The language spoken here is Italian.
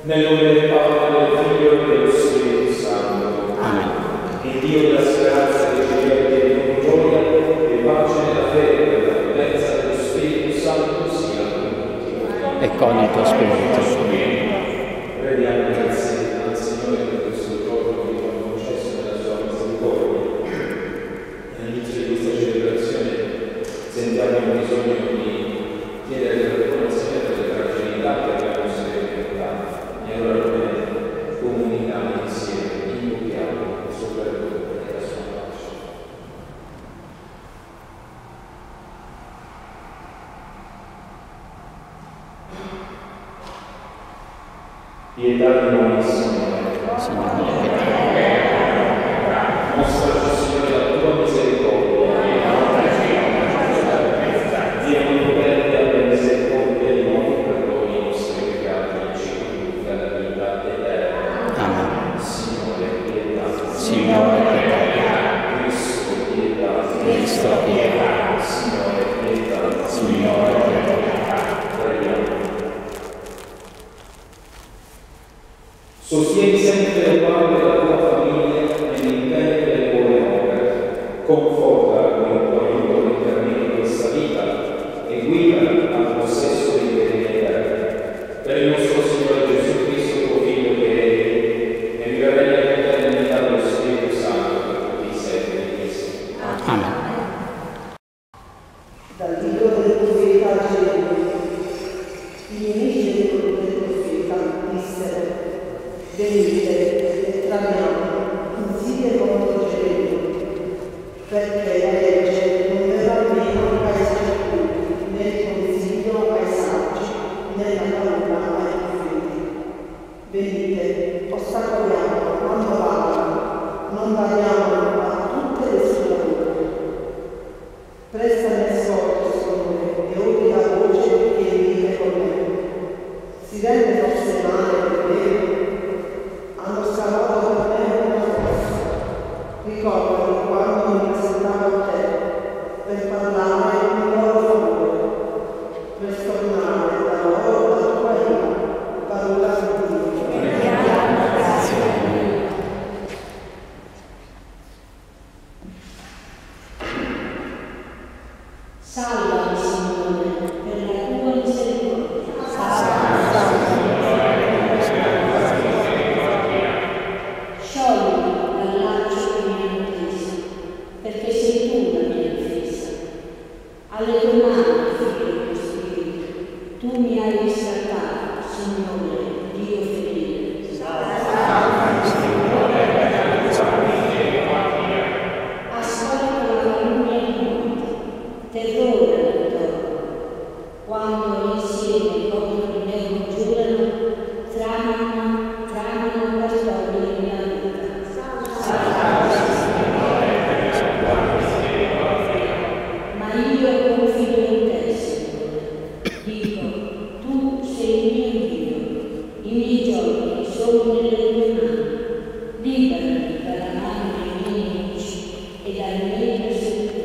Nel nome del Padre, del Figlio e dello Spirito Santo. Amen. Il Dio della speranza ricevete con gioia e pace nella fede e nella potenza dello Spirito Santo sia con tutti. E con il tuo spirito. Preghiamo grazie al Signore per questo giorno che ci ha concesso nella sua misericordia. All'inizio di questa celebrazione sentiamo il bisogno di chiedere perdono al Signore per le fragilità che abbiamo sperimentato. E allora noi comunichiamo insieme, invochiamo il suo perdono e la sua pace. Pietà di noi, Signore. Mostraci, Signore, la tua misericordia. Dio onnipotente, abbia misericordia di noi, perdoni i nostri peccati e ci conduca alla vita eterna. Amen. Signore, pietà. Signore, pietà. Cristo, pietà. Cristo, pietà. Signore, pietà. Signore, pietà. Preghiamo. Sostieni sempre le palle della tua famiglia nell'impegno delle buone opere, conforta con il tuo aiuto nel cammino di questa vita e guida al possesso dei beni eterni. Per il nostro Signore Gesù Cristo, tuo Figlio, che è e vivrà con te nell'unità dello Spirito Santo per tutti i secoli di Cristo. Amen. Dal libro del profeta Geremia. I nemici del profeta dissero: venite e tramiamo insieme contro Geremia, perché la legge non verrà meno ai sacerdoti, né il consiglio ai saggi, né la parola ai profeti. Venite, ostacoliamo quando parlano, non badiamo a tutte le sue parole. Prestami ascolto, Signore, e odi la voce che vive con me. Si rende forse male per me? Hanno scavato per me una fossa. Ricordami quando mi presentavo a te per parlare in loro favore, per stornare da loro la tua ira, parola di Dio. Salvami, Signore, per la tua misericordia. Sciogli dal laccio che mi hanno preso, perché sei tu la mia difesa. Alle tue mani affido il mio spirito. Tu mi hai riscattato, Signore, Dio fedele. Ascolta la calunnia di molti, terrore attorno. Quando insieme contro di me congiurano, tramano la storia di mia vita. Ma io confido in te, Signore. Dico, tu sei il mio Dio. I miei giorni sono nelle tue mani. Liberami dalla mano dei miei nemici e dai miei persecutori.